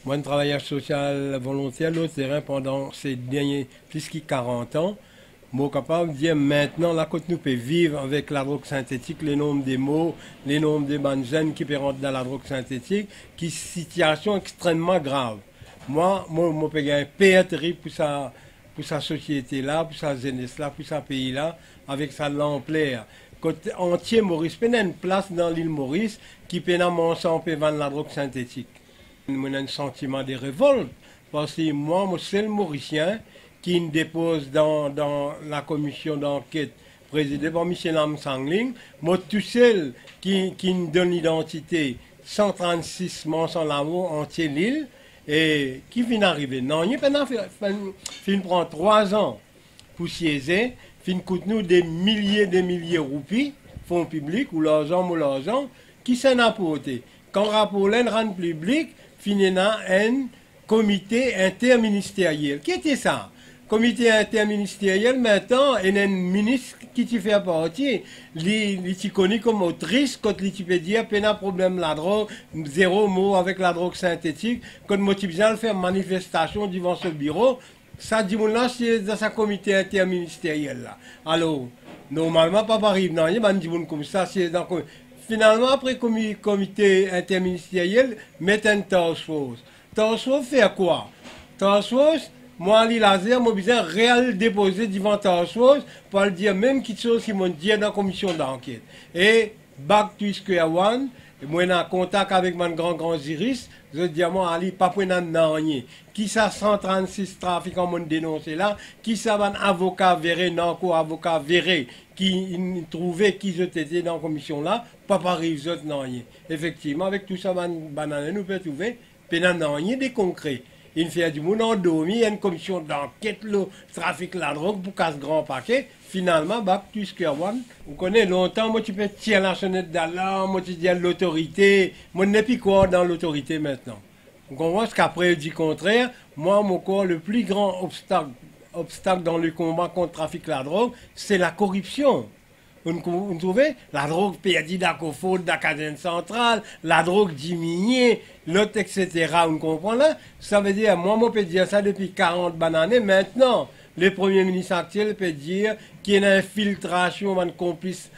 Moi, je travailleur social volontaire au terrain pendant ces derniers plus de 40 ans. Je suis capable de dire maintenant, là, quand nous pouvons vivre avec la drogue synthétique, les nombres des mots, les nombres des bonnes jeunes qui peuvent rentrer dans la drogue synthétique, qui est une situation extrêmement grave. Moi, je peux gagner un pire terrible pour sa société-là, pour sa jeunesse-là, pour sa pays-là, avec sa l'ampleur. Côté entier Maurice, il y a une place dans l'île Maurice qui peut vendre la drogue synthétique. J'ai un sentiment de révolte, parce que moi, je suis le Mauricien qui dépose dans la commission d'enquête présidée par Michel Amsangling, moi tout seul qui donne l'identité 136 mensonges l'amour entier l'île, et qui vient d'arriver. Non, il prend 3 ans pour siéger, il coûte nous des milliers de roupies, fonds publics ou l'argent, qui s'en apporté. Quand le rapport rend public, il y a un comité interministériel. Qui était ça? Comité interministériel, maintenant, il y a un ministre qui t'y fait partie. Il est connu comme autrice, quand il peut dire qu'il y a un problème la drogue, 0 mot avec la drogue synthétique. Quand Motibzal fait une manifestation devant ce bureau, ça dit là, c'est dans ce comité interministériel là. Alors, normalement, pas arrive, non, il y a des gens comme ça, c'est dans finalement, après le comité interministériel, met un task force. Task force fait quoi? Task force, moi, Ali Lazer, moi, besoin réel déposer devant task force pour le dire même quelque chose qui m'ont dit dans la commission d'enquête. Et, back to square one, moi, je suis en contact avec mon grand juriste, je dis à moi, Ali, pas pour rien. Qui ça 136 trafiquants m'ont dénoncé là? Qui ça un avocat verré, non, avocat verré, qui trouvait qu'ils étaient dans la commission là? Pas pareil, non, rien. Effectivement, avec tout ça, nous pouvons trouver, rien de concret. Il fait du monde endormi, il y a une commission d'enquête, le trafic la drogue pour casse grand paquet. Finalement, back to square one. Vous connaissez longtemps, moi tu peux tirer la sonnette d'alarme, moi tu dis à l'autorité. Moi je n'ai plus quoi dans l'autorité maintenant. Vous comprenez ce qu'après du contraire, moi mon corps, le plus grand obstacle dans le combat contre le trafic la drogue, c'est la corruption. Vous trouvez? La drogue perdue d'Acofo, d'Académie centrale, la drogue diminuée, l'autre, etc. Vous comprenez là? Ça veut dire, moi, je peux dire ça depuis 40 années. Maintenant, le Premier ministre actuel peut dire qu'il y a une infiltration, un complice,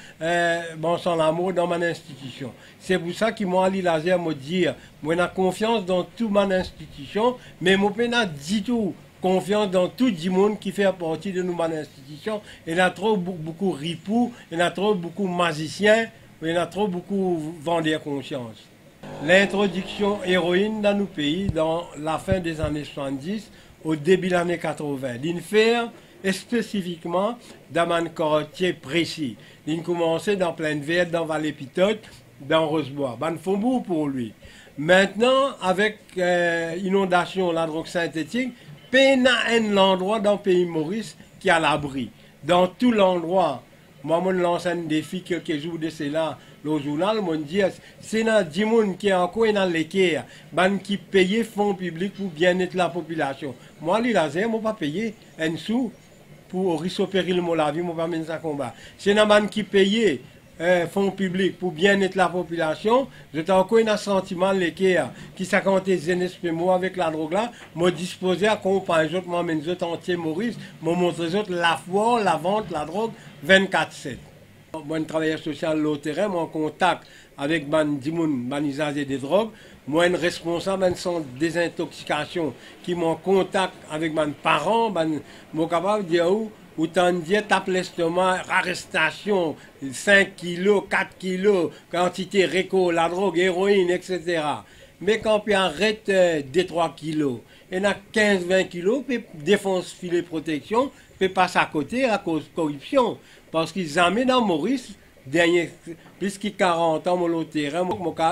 sans l'amour dans mon institution. C'est pour ça que moi, Ali Lazer, me dire, moi, j'ai confiance dans toute mon institution, mais je n'ai pas du tout confiance dans tout le monde qui fait partie de nos institutions. Il y a trop beaucoup ripoux, il y a trop beaucoup magiciens, il y a trop beaucoup vendeurs conscience. L'introduction héroïne dans nos pays dans la fin des années 70, au début des années 80, l'infer spécifiquement dans un quartier précis. Il commençait dans Plaine-Verte, dans Vallée-Pitote, dans Rosebois. Ben, faut beaucoup pour lui. Maintenant, avec inondation, la drogue synthétique, il y a un endroit dans le pays Maurice qui est à l'abri. Dans tout l'endroit, moi, je lance un défi quelques jours de cela, le journal, je dis, c'est dans 10 personnes qui sont encore dans l'équerre, qui payent fonds publics pour bien-être la population. Moi, les lasers, je ne vais pas payer un sou pour risquer péril de la vie, je ne vais pas mener ça combat. C'est dans les qui payent fonds publics pour bien-être la population, j'ai encore un sentiment l'équerre qui s'accorde jeunesse pour moi avec la drogue là, me disposer à accompagner moi mes autres entiers Maurice, me montrer autres la foi, la vente, la drogue 24/7. Moi, je travailleur social au terrain, moi en contact avec les usagers des drogues, moi un responsable d'un centre de désintoxication qui m'en contact avec mes parents, je suis capable de dire autant dire tape l'estomac, arrestation, 5 kilos, 4 kilos, quantité réco, la drogue, héroïne, etc. Mais quand on arrête des 3 kilos, il y a 15-20 kilos, puis défense filet protection, puis passe à côté à cause de corruption. Parce qu'ils amènent dans Maurice, dernier, plus de 40 ans, mon terrain, mon cas,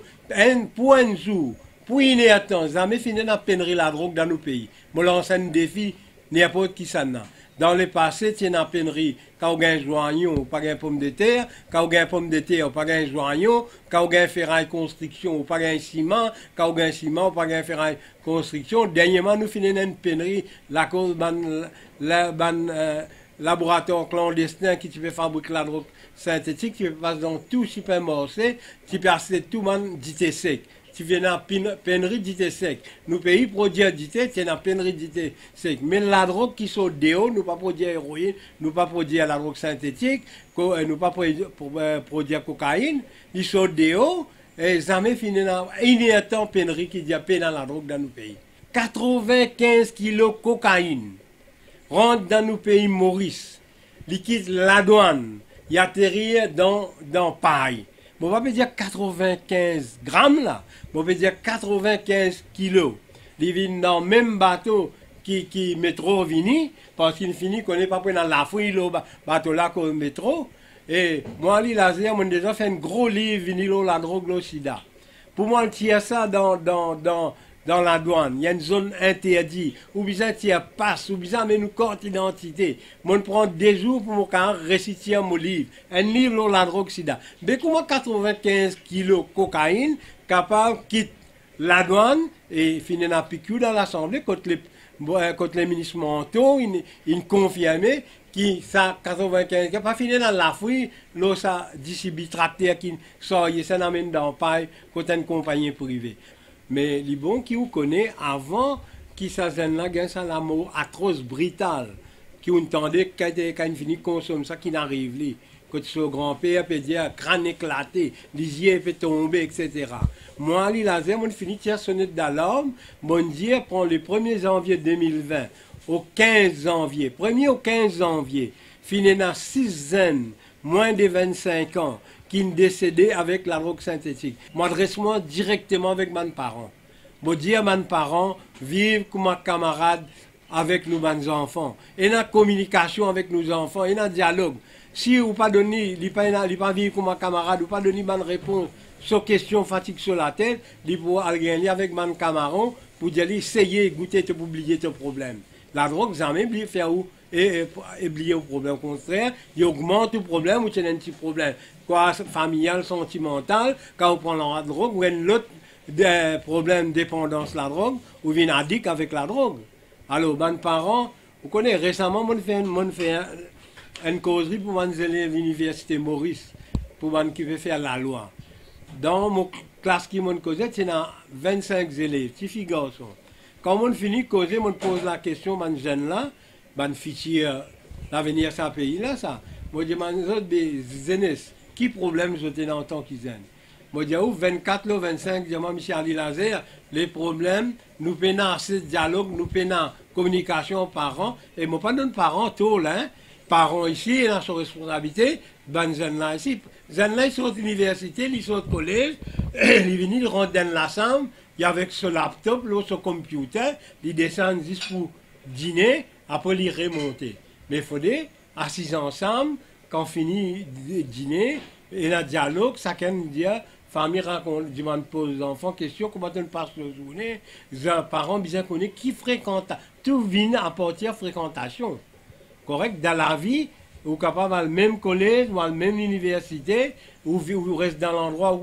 pour un jour, pour une temps, ils amènent fini dans la pénurie la drogue dans nos pays. Je lance un défi, n'importe qui ça n'a. Dans le passé, tu es en pénurie. Quand on a un joignon, pas un pomme de terre. Quand on a un pomme de terre, pas un joignon. Quand on a un ferraille construction, pas un ciment. Quand on a un ciment, pas un ferraille construction. Dernièrement, nous finissons une pénurie. La cause laboratoire clandestin qui peut fabriquer la drogue synthétique, qui passe dans tout supermarché, qui passe tout le monde dit sec. tu viens dans pénurie d'ité sec. Nous pays produire d'ité, tu es dans pénurie d'ité sec. Mais la drogue qui sont déo, nous pas produire héroïne, nous pas produire la drogue synthétique, nous pas produire cocaïne, ils sont déo, et jamais fini dans une temps pénurie qui dit pénurie dans la drogue dans nos pays. 95 kilos de cocaïne rentre dans nos pays Maurice, liquide la douane, il atterrit dans paille. On va pas dire 95 grammes là, on peut dire 95 kilos. Il vient dans le même bateau qui métro vini, parce qu'il finit qu'on n'est pas pris dans la fouille, le bateau là qu'au métro. Et moi, Ali Lazer, j'ai déjà fait un gros livre, vinilo, la drogue, le sida. Pour moi, il y a ça dans la douane. Il y a une zone interdite. Ou bien il y a passe, ou bien mais nous carte d'identité. Moi, je prends des jours pour me réciter mon livre. Un livre, la drogue, sida. Mais comment 95 kilos de cocaïne, capable de quitter la douane et finir dans la piqûre dans l'Assemblée, quand les ministres mentaux, ils confirment qui ça 95 qui pas fini dans la fouille là ça d'ici tracteur qui sort ça n'amène dans paille côté une compagnie privée mais les bons qui vous connaît avant qui ça là gain ça la mort atroce brutal qui on entendait quand fini consomme ça qui n'arrive li quand son grand-père peut dire crâne éclaté les yeux peut tomber etc. Moi Ali Lazer on finit tirer sonnette d'alarme bon Dieu prend le 1er janvier 2020 au 15 janvier, 1er au 15 janvier, fini dans 6 ans, moins de 25 ans, qui sont décédés avec la drogue synthétique. Moi, m'adresse-moi directement avec mes parents. Je dis à mes parents, vivre comme un camarade avec nos enfants. Et dans la communication avec nos enfants, et dans le dialogue. Si vous ne pas donner, pas vivre comme un camarade, ou pas donner une réponse sur question fatigue sur la tête, il faut aller avec mes camarades pour dire, essayer de goûter pour oublier tes problèmes. La drogue, jamais oublié faire où et oublier le problème. Au contraire, il augmente le problème ou c'est un petit problème. Quoi, familial, sentimental, quand vous prenez la drogue, vous avez l'autre problème de dépendance la drogue, ou vous addict avec la drogue. Alors, mes parents, vous connaissez, récemment, on fait une causerie pour mes élèves de l'université Maurice, pour qui veut faire la loi. Dans mon classe qui m'a causé, c'est 25 élèves, petits filles garçons. Quand on finit de causer, on pose la question à jeunes là, à futur l'avenir de ce pays-là, ça. Moi, je demande des jeunesse, qui problème je dans le temps qu'ils aiment. Moi, je dis, 24 ou 25, je dis, M. Ali Lazer, les problèmes, nous peinons ce dialogue, nous peinons communication aux parents, et moi, pas de parents, tôt là, parents ici, ils ont leur responsabilité, ben jeunes là ici. Jeunes là, ils sont à l'université, ils sont au collège, ils viennent, ils rentrent dans la chambre, et avec ce laptop, là, ce computer, ils descendent juste pour dîner, après ils remontent. Mais il faut dire, assis ensemble, quand on finit de dîner, et le dialogue, chacun dit, famille raconte, demande pose aux enfants, question, comment on passe la journée, les parents bien connaissent qui fréquente, tout vient à partir de fréquentation. Correct? Dans la vie, vous êtes capable le même collège, ou la même université, ou vous restez dans l'endroit,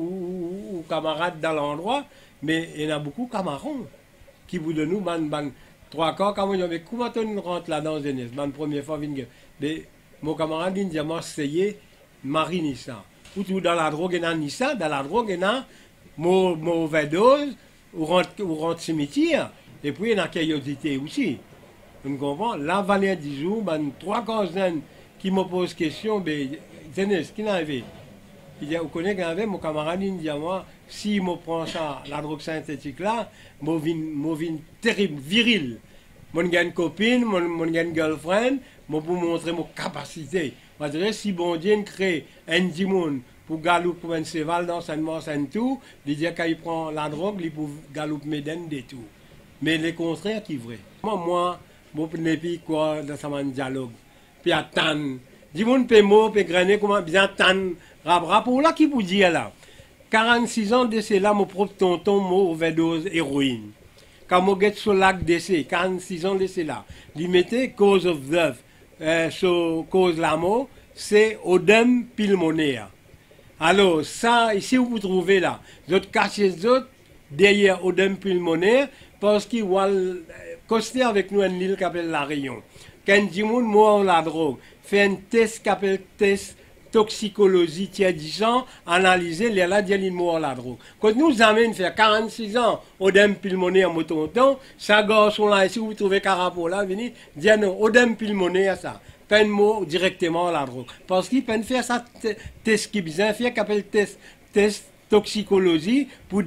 ou camarades dans l'endroit, mais il y en a beaucoup de camarades qui vous donnent nous, trois quarts, comment on rentre là dans une première fois, mais mon camarade dit, moi, essayé Marie Nissa. Ou tout dans la drogue, et dans Nissa, dans la drogue, et dans mauvaise dose, ou rentre cimetière, et puis il y a la curiosité aussi. Vous comprenez? La valeur du jour, trois quarts qui me posent question, mais jeunesse, qui n'avait? Vous connaissez mon camarade, il dit à moi, si je prends ça, la drogue synthétique là, je viens terrible, viril. Je j'ai une copine, je j'ai une girlfriend, je peux montrer mes capacités. Je dirais, si bon Dieu crée un dimon pour galouper pour un cheval dans un mort, un tout, il dit qu'il prend la drogue, il peut galouper médène des tout. Mais le contraire qui est vrai. Moi, je ne sais pas quoi dans un dialogue. Puis à tant. Dis-moi, peut mot, peut grainer, comment bien tant. Rap, pour là qui vous dit là. 46 ans de cela, mon propre tonton, mon overdose héroïne. Quand je suis sur le lac d'essai, 46 ans de cela, il mettait cause of death, sur cause de la mort, c'est odème pulmonaire. Alors, ça, ici, vous trouvez là, vous cachez les autres derrière odème pulmonaire, parce qu'ils vont coster avec nous une île qui s'appelle La Réunion. Quand dit moi la drogue, fait un test qui s'appelle test toxicologie tiers-disant, analyser les là d'y mort la drogue. Quand nous amène faire 46 ans, odème pulmonaire motonton, ça garçon là, si vous trouvez carapo là, venez, dire non, odème pulmonaire ça. Peine mot directement la drogue. Parce qu'il peut faire ça, test qui bien fait, qui appelle test toxicologie pour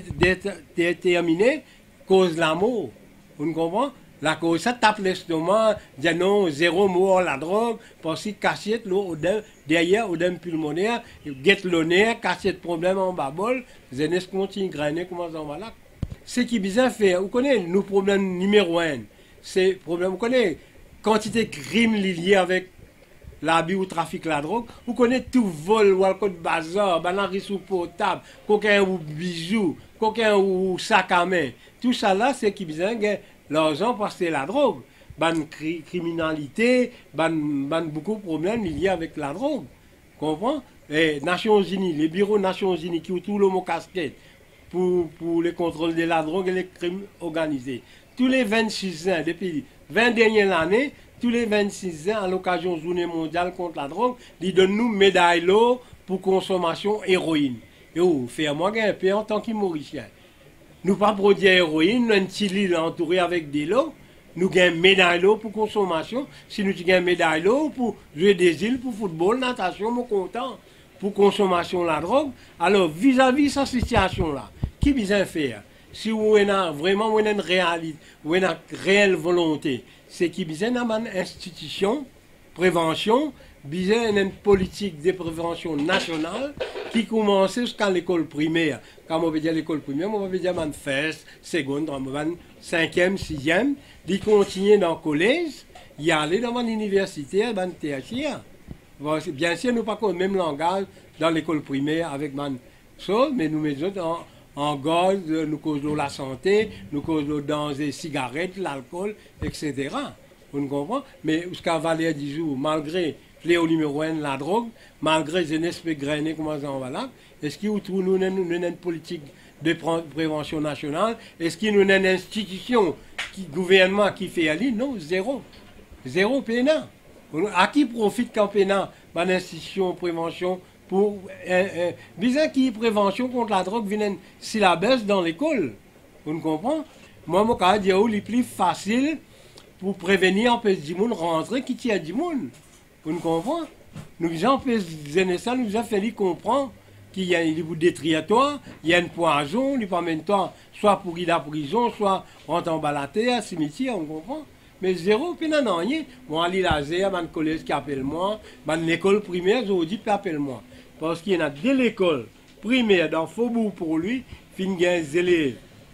déterminer cause de la mort. Vous comprenez? La cause, ça tape l'estomac, dit non, 0 mort la drogue, parce que cachette l'eau derrière, odème pulmonaire, guette le nerf, cachette problème en bas bol, zenes continue grainer, comment ça va là. Ce qui est bien fait, vous connaissez, nos problèmes numéro 1, c'est problème, vous connaissez, quantité de crimes liés avec l'abus ou trafic de la drogue, vous connaissez tout vol, ou alcool de bazar, banari sous portable, coquin ou bijoux, coquin ou sac à main, tout ça là, c'est qui bien l'argent parce que c'est la drogue. Ban criminalité, ban beaucoup de problèmes liés avec la drogue. Comprends? Les Nations Unies, les bureaux Nations Unies qui ont tout le mot casquette pour le contrôle de la drogue et les crimes organisés. Tous les 26 ans, depuis 20 dernières années, tous les 26 ans, à l'occasion de la journée mondiale contre la drogue, ils donnent nous médaille l'eau pour consommation héroïne. Et où, faire moi un peu en tant que Mauricien. Nous pas produire héroïne, nous avons un petit lit entouré avec des lots. Nous gagnons médaille d'eau pour consommation. Si nous gagnons médaille d'eau pour jouer des îles, pour football, natation, nous sommes contents. Pour consommation de la drogue. Alors, vis-à-vis de cette situation-là, qui besoin faire? Si vous avez vraiment une réalité, une réelle volonté, c'est qui besoin d'une institution, prévention, besoin d'une politique de prévention nationale qui commence jusqu'à l'école primaire. Quand on veut dire l'école primaire, on veut dire man first, seconde, cinquième, sixième, d'y continuer dans le collège, y aller dans l'université, dans le tertiaire. Bien sûr, nous pas le même langage dans l'école primaire avec man ça, mais nous mettons en gaz, nous causons la santé, nous causons dans les cigarettes, l'alcool, etc. Vous comprenez? Mais jusqu'à Valère du jour, malgré fléau numéro 1, la drogue, malgré jeunesse peut grainer, comment ça va là, est-ce qu'il y a une politique de prévention nationale? Est-ce qu'il y a une institution, gouvernement qui fait aller? Non, zéro. Zéro pénal. À qui profite quand pénal, l'institution de prévention pour bizarre qui prévention contre la drogue vient si la baisse dans l'école. Vous comprenez? Moi, mon cas, dire où les plus facile pour prévenir un peu du monde rentrer qui tient du monde. Vous comprenez? Nous avons fait ça, nous avons fait comprendre qu'il y a un bout détriatoire, il y a un poison, il pas même temps, soit pour ir à la prison, soit rentrer en bas la terre, cimetière, on comprend? Mais zéro, puis non, rien. Moi, à l'ILAZER, mon collège qui appelle moi, l'école primaire, je vous dis, qui appelle moi. Parce qu'il y en a dès l'école primaire dans Faubourg pour lui, fin des élèves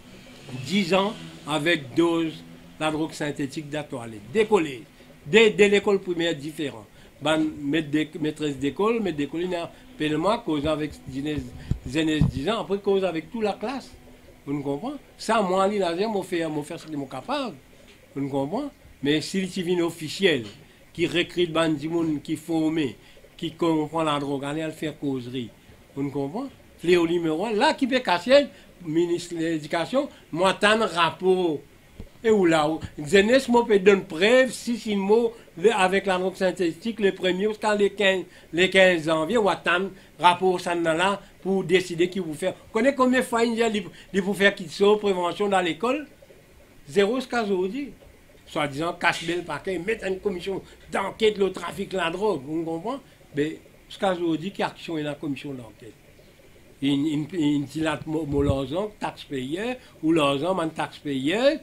10 ans avec dose la drogue synthétique de la toilette. Des collèges, dès l'école primaire différent. Maîtresse d'école, maître d'école, il appelle moi, cause avec 10 ans, après cause avec toute la classe. Vous comprenez? Ça, moi, à l'ILAZER, je fais ce que je suis capable. Vous comprenez? Mais s'il y a un officiel qui recrute des gens qui forment, qui comprend la drogue, allez faire causerie. Vous comprenez? Fléau numéro 1, là qui peut casser, ministre de l'Éducation, moi, t'as un rapport. Et où là, jeunesse, moi, peut donner preuve, si mots avec la drogue synthétique, le premier, jusqu'à les 15 janvier, ou attendre rapport ça là pour décider qui vous fait. Vous connaissez combien de fois il vous faire qu'il soit prévention dans l'école? Zéro jusqu'à aujourd'hui. Soit-disant, cache-le paquet, mettre une commission d'enquête, le trafic de la drogue, vous comprenez? Mais jusqu'à aujourd'hui, qui a dans la commission d'enquête? Il dit l'argent, taxpayer, ou l'argent, man taxpayer,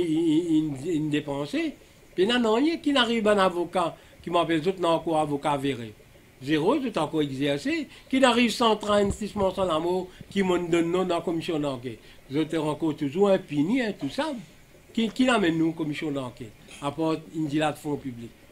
il dépense. Puis non, rien qui n'arrive un avocat, qui m'appelle tout encore avocat avéré. Zéro, tout encore exercé. Qui n'arrive 136 sans l'amour, qui m'ont donné non dans la commission d'enquête. Je te rencontre toujours un pini, tout ça. Qui l'amène nous, commission d'enquête, à part une de fonds publics?